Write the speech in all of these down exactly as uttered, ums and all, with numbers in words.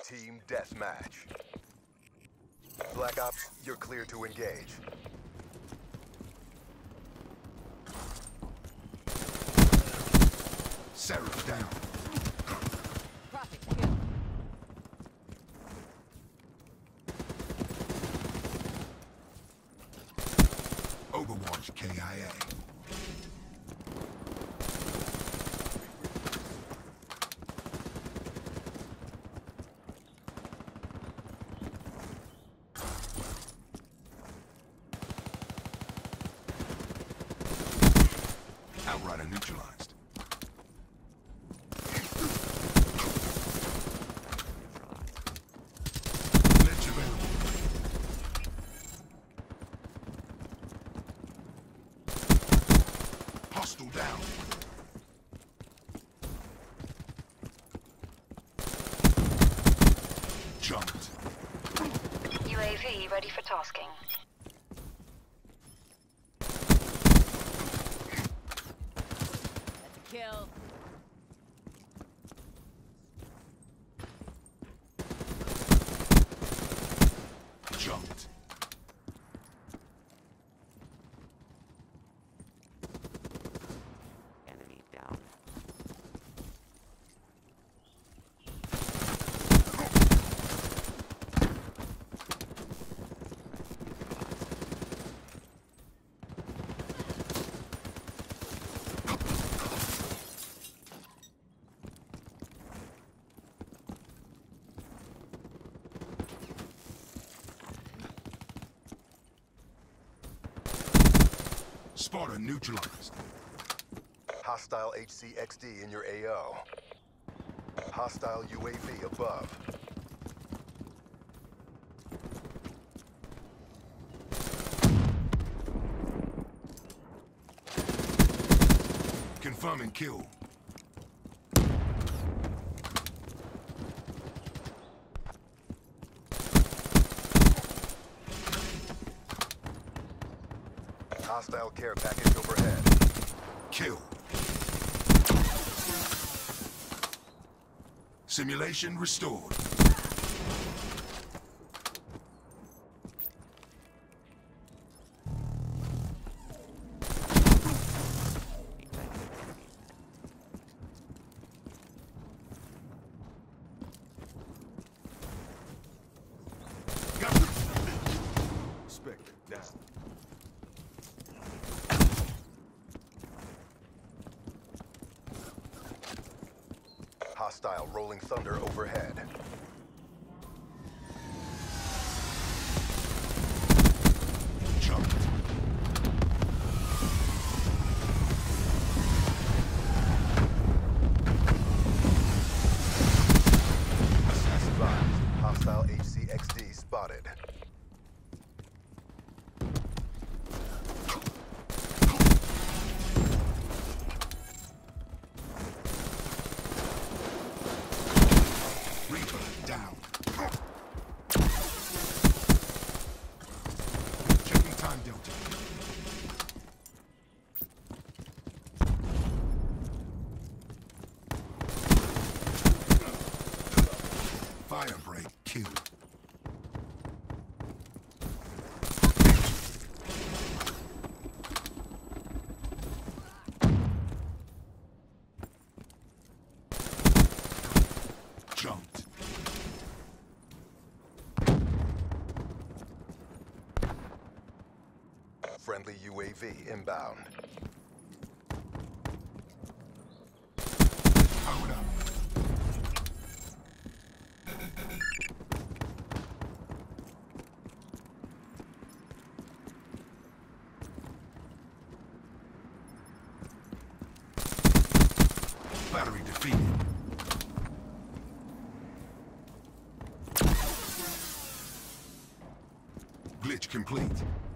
Team deathmatch. Black Ops, you're clear to engage. Seraph down. Profit kill. Overwatch K I A. Outrider neutralized. Ledge available. Hostile down. Jumped. U A V ready for tasking. That's a kill. Jumped. Enemy down. Sparta neutralized. Hostile H C X D in your A O. Hostile U A V above. Confirming kill. Hostile care package overhead. Kill. Simulation restored. Got it. Spectre down. Hostile rolling thunder overhead. Jumped. Advised. Hostile H C X D spotted. Reaper down. Checking time delta. Fire break kill. Jumped. Friendly U A V inbound. Powered up. Battery defeated. Glitch complete.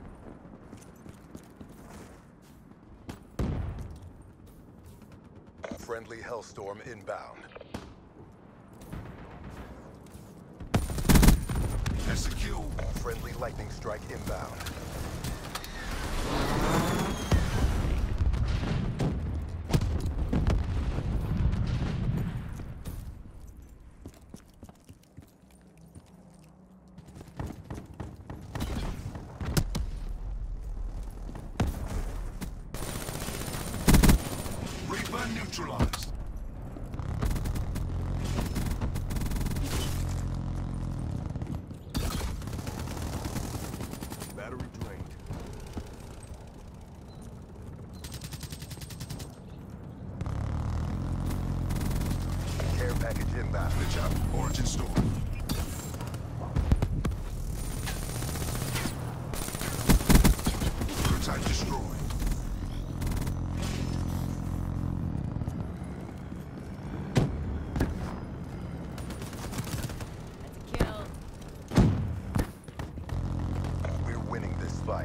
Friendly Hellstorm inbound. That's a kill. Friendly Lightning Strike inbound. package inbound. Glitch out. Origin storm. Prototype destroyed. That's a kill. We're winning this fight.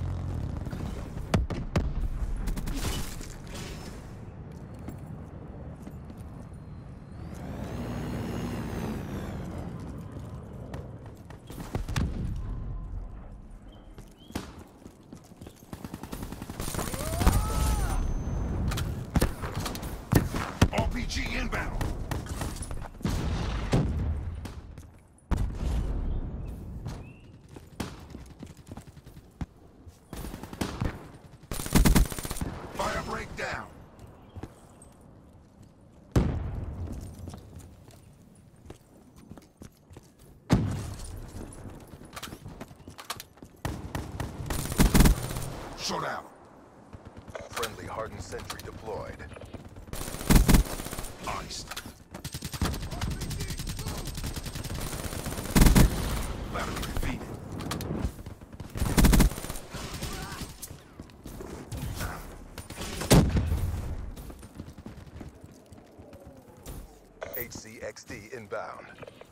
R P G inbound. Fire break down. Shut out. Friendly hardened sentry deployed. Iced. Battery defeated. H C X D inbound.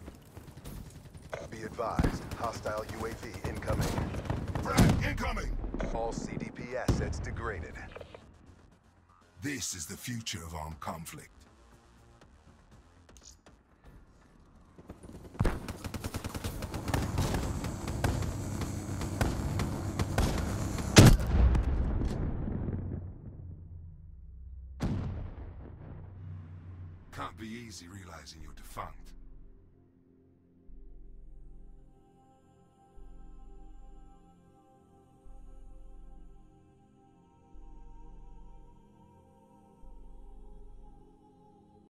Be advised, hostile U A V incoming. Frag incoming. All C D P assets degraded. This is the future of armed conflict. Can't be easy realizing you're defunct.